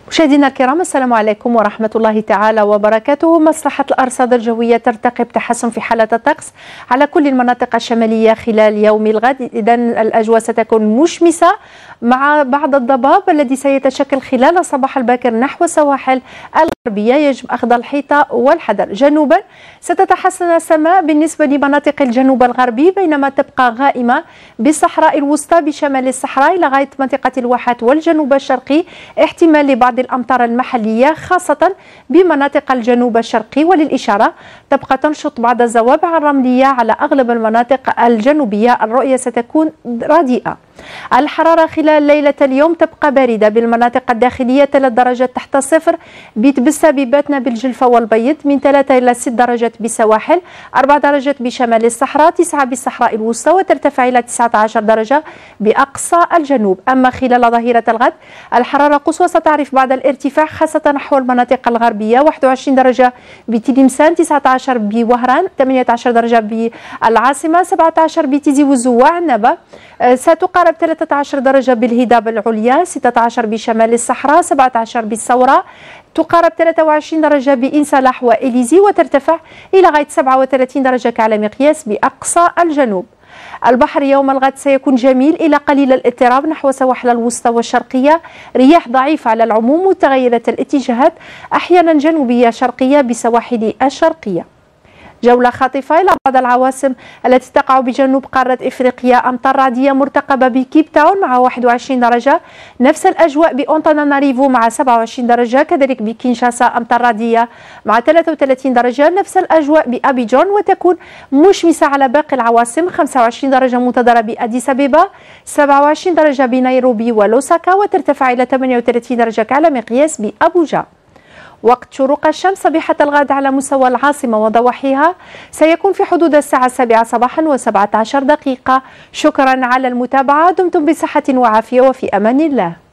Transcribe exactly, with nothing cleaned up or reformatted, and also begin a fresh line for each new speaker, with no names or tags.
مشاهدينا الكرام، السلام عليكم ورحمة الله تعالى وبركاته. مصلحة الأرصاد الجوية ترتقب تحسن في حالة الطقس على كل المناطق الشمالية خلال يوم الغد. إذن الأجواء ستكون مشمسة مع بعض الضباب الذي سيتشكل خلال الصباح الباكر نحو السواحل الغربية. يجب أخذ الحيطة والحذر. جنوبا ستتحسن السماء بالنسبة لمناطق الجنوب الغربي، بينما تبقى غائمة بالصحراء الوسطى بشمال الصحراء لغاية منطقة الواحات والجنوب الشرقي، احتمال لبعض الأمطار المحلية خاصة بمناطق الجنوب الشرقي. وللإشارة تبقى تنشط بعض الزوابع الرملية على أغلب المناطق الجنوبية. الرؤية ستكون رديئة. الحرارة خلال ليلة اليوم تبقى باردة بالمناطق الداخلية، ثلاث درجات تحت الصفر بسبيباتنا بالجلفة والبيض، من ثلاثة إلى ست درجات بالسواحل، أربع درجات بشمال الصحراء، تسعة بالصحراء الوسطى، وترتفع إلى تسعة عشر درجة بأقصى الجنوب. أما خلال ظهيرة الغد الحرارة القصوى ستعرف بعض الارتفاع خاصة نحو المناطق الغربية، واحد وعشرين درجة بتلمسان، تسعة عشر بوهران، ثمانية عشر درجة بالعاصمة، سبعة عشر بتيزي وزوع النبا، ستقارب ثلاثة عشر درجة بالهضاب العليا، ستة عشر بشمال الصحراء، سبعة عشر بالثورة، تقارب ثلاثة وعشرين درجة بإن صلاح وإليزي، وترتفع إلى غاية سبعة وثلاثين درجة كعلى مقياس بأقصى الجنوب. البحر يوم الغد سيكون جميل إلى قليل الاضطراب نحو سواحل الوسطى والشرقية، رياح ضعيفة على العموم متغيرة الاتجاهات، أحيانا جنوبية شرقية بسواحل الشرقية. جولة خاطفة إلى بعض العواصم التي تقع بجنوب قارة إفريقيا. أمطار رعدية مرتقبة بكيب تاون مع واحد وعشرين درجة، نفس الأجواء بأنطاناناريفو مع سبعة وعشرين درجة، كذلك بكينشاسا أمطار رعدية مع ثلاثة وثلاثين درجة، نفس الأجواء بأبيجون، وتكون مشمسة على باقي العواصم، خمسة وعشرين درجة منتظرة بأديس أبيبا، سبعة وعشرين درجة بنيروبي ولوساكا، وترتفع إلى ثمانية وثلاثين درجة على مقياس بأبوجا. وقت شروق الشمس صبيحة الغد على مستوى العاصمة وضواحيها سيكون في حدود الساعة السابعة صباحا وسبعة عشر دقيقة. شكرا على المتابعة، دمتم بصحة وعافية وفي أمان الله.